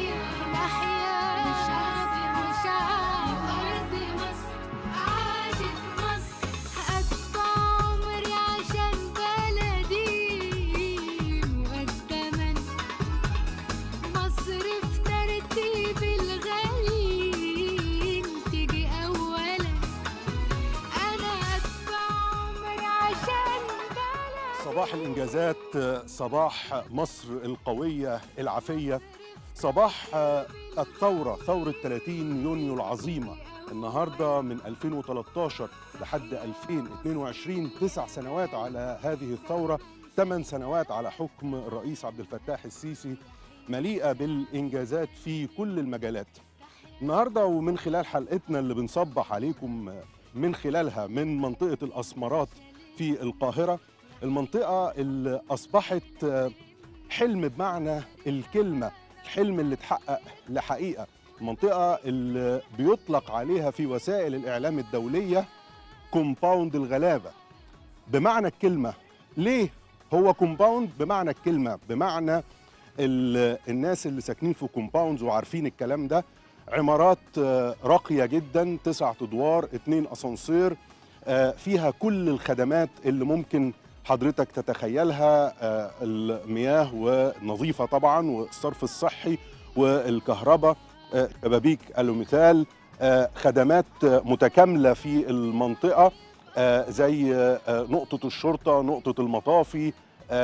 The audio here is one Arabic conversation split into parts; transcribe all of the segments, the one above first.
صباح الإنجازات، صباح مصر القوية العافية، صباح الثورة، ثورة 30 يونيو العظيمة. النهاردة من 2013 لحد 2022 9 سنوات على هذه الثورة، 8 سنوات على حكم الرئيس عبد الفتاح السيسي، مليئة بالإنجازات في كل المجالات. النهاردة ومن خلال حلقتنا اللي بنصبح عليكم من خلالها من منطقة الأسمرات في القاهرة، المنطقة اللي أصبحت حلم بمعنى الكلمة، الحلم اللي اتحقق لحقيقة، المنطقة اللي بيطلق عليها في وسائل الإعلام الدولية كومباوند الغلابة بمعنى الكلمة. ليه هو كومباوند بمعنى الكلمة؟ بمعنى الناس اللي ساكنين في كومباوندز وعارفين الكلام ده، عمارات راقية جدا، 9 أدوار، 2 أسانسير، فيها كل الخدمات اللي ممكن حضرتك تتخيلها، المياه ونظيفة طبعا، والصرف الصحي والكهرباء، شبابيك ألوميتال، خدمات متكاملة في المنطقة زي نقطة الشرطة، نقطة المطافي،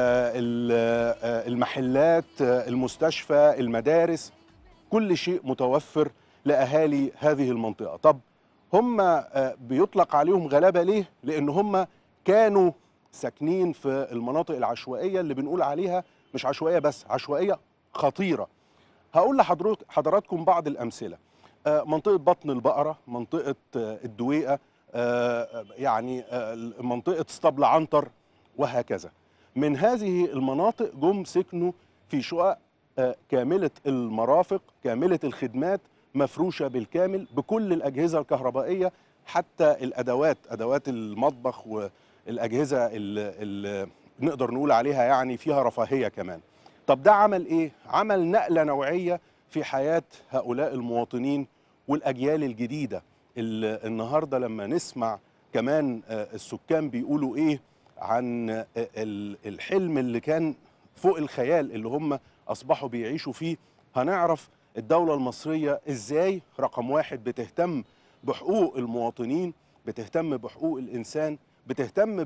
المحلات، المستشفى، المدارس، كل شيء متوفر لأهالي هذه المنطقة. طب هم بيطلق عليهم غلابة ليه؟ لأن هم كانوا ساكنين في المناطق العشوائية اللي بنقول عليها مش عشوائية بس، عشوائية خطيرة. هقول لحضراتكم بعض الأمثلة. منطقة بطن البقرة، منطقة الدويقة، يعني منطقة اسطبل عنتر، وهكذا. من هذه المناطق جم سكنوا في شقق كاملة المرافق، كاملة الخدمات، مفروشة بالكامل بكل الأجهزة الكهربائية، حتى الأدوات، أدوات المطبخ والأجهزة اللي نقدر نقول عليها يعني فيها رفاهية كمان. طب ده عمل إيه؟ عمل نقلة نوعية في حياة هؤلاء المواطنين والأجيال الجديدة. النهاردة لما نسمع كمان السكان بيقولوا إيه عن الحلم اللي كان فوق الخيال اللي هم أصبحوا بيعيشوا فيه، هنعرف الدولة المصرية إزاي رقم واحد بتهتم بحقوق المواطنين، بتهتم بحقوق الإنسان، بتهتم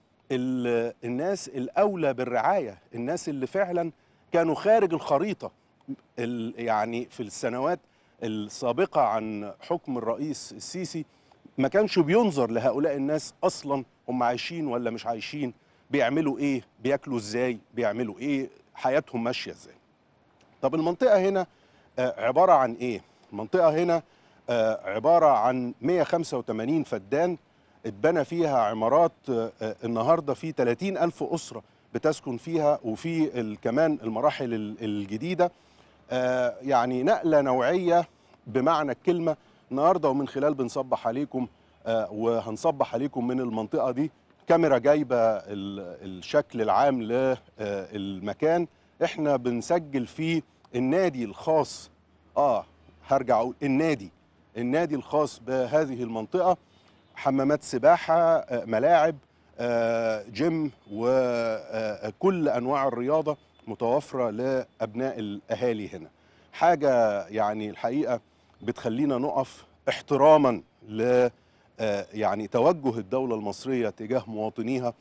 بالناس الأولى بالرعاية، الناس اللي فعلا كانوا خارج الخريطة. يعني في السنوات السابقة عن حكم الرئيس السيسي ما كانش بينظر لهؤلاء الناس أصلا هم عايشين ولا مش عايشين، بيعملوا إيه، بياكلوا إزاي، بيعملوا إيه، حياتهم ماشية إزاي. طب المنطقة هنا عبارة عن إيه؟ المنطقة هنا عبارة عن 185 فدان اتبنى فيها عمارات، النهاردة في 30,000 أسرة بتسكن فيها، وفي كمان المراحل الجديدة. يعني نقلة نوعية بمعنى الكلمة النهاردة. ومن خلال بنصبح عليكم وهنصبح عليكم من المنطقة دي، كاميرا جايبة الشكل العام للمكان. احنا بنسجل في النادي الخاص، هرجع اقول النادي الخاص بهذه المنطقة، حمامات سباحة، ملاعب، جيم، وكل انواع الرياضة متوفرة لأبناء الأهالي هنا. حاجة يعني الحقيقة بتخلينا نقف احتراما ل يعني توجه الدولة المصرية تجاه مواطنيها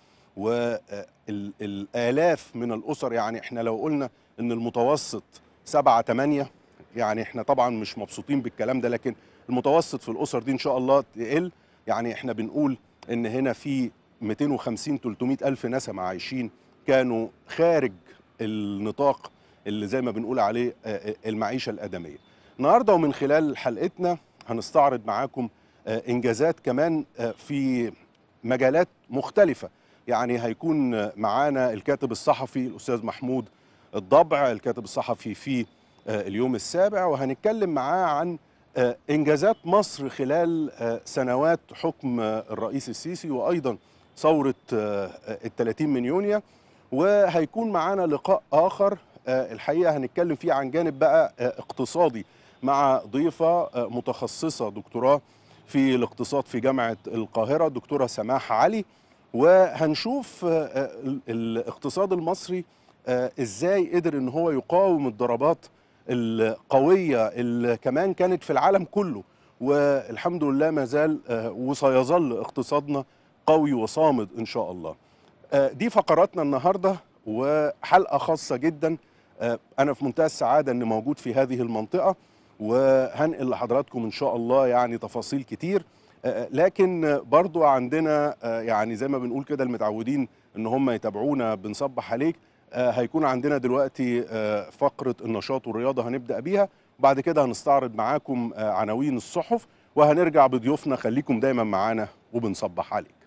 والآلاف من الأسر. يعني احنا لو قلنا ان المتوسط 7 8، يعني احنا طبعا مش مبسوطين بالكلام ده، لكن المتوسط في الأسر دي ان شاء الله تقل. يعني احنا بنقول ان هنا في 250 300 ألف نسمة عايشين كانوا خارج النطاق اللي زي ما بنقول عليه المعيشة الآدمية. النهاردة ومن خلال حلقتنا هنستعرض معاكم إنجازات كمان في مجالات مختلفة. يعني هيكون معانا الكاتب الصحفي الأستاذ محمود الضبع، الكاتب الصحفي في اليوم السابع، وهنتكلم معاه عن إنجازات مصر خلال سنوات حكم الرئيس السيسي، وأيضا ثورة 30 من يونيو. وهيكون معانا لقاء آخر الحقيقة هنتكلم فيه عن جانب بقى اقتصادي مع ضيفة متخصصة دكتوراه في الاقتصاد في جامعة القاهرة، دكتورة سماح علي. وهنشوف الاقتصاد المصري ازاي قدر ان هو يقاوم الضربات القوية اللي كمان كانت في العالم كله، والحمد لله ما زال وسيظل اقتصادنا قوي وصامد ان شاء الله. دي فقراتنا النهارده وحلقة خاصة جدا. أنا في منتهى السعادة أني موجود في هذه المنطقة، وهنقل لحضراتكم إن شاء الله يعني تفاصيل كتير. لكن برضو عندنا يعني زي ما بنقول كده المتعودين إن هم يتابعونا بنصبح عليك. هيكون عندنا دلوقتي فقرة النشاط والرياضة هنبدأ بيها، وبعد كده هنستعرض معاكم عناوين الصحف، وهنرجع بضيوفنا. خليكم دايما معانا وبنصبح عليك.